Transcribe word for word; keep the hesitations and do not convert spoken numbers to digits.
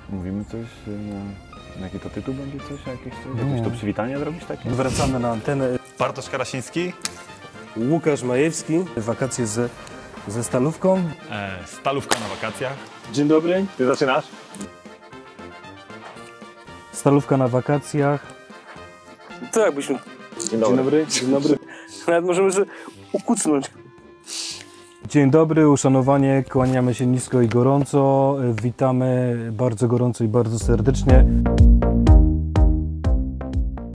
Mówimy coś, na jaki to tytuł będzie coś, jakieś coś? Jakieś to przywitanie zrobić takie? Wracamy na antenę. Bartosz Karasiński. Łukasz Majewski. Wakacje ze, ze Stalówką. E, Stalówka na wakacjach. Dzień dobry. Ty zaczynasz? Stalówka na wakacjach. Tak, byśmy... Dzień dobry. Dzień dobry. Dzień dobry. Nawet możemy sobie ukucnąć. Dzień dobry, uszanowanie, kłaniamy się nisko i gorąco. Witamy bardzo gorąco i bardzo serdecznie.